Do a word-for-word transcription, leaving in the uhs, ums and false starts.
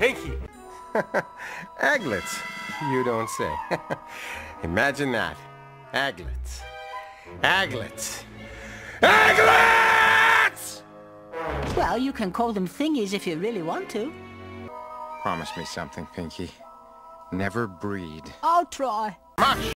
Pinky. Aglets, you don't say. Imagine that. Aglets. Aglets. Aglets! Well, you can call them thingies if you really want to. Promise me something, Pinky. Never breed. I'll try. Mush!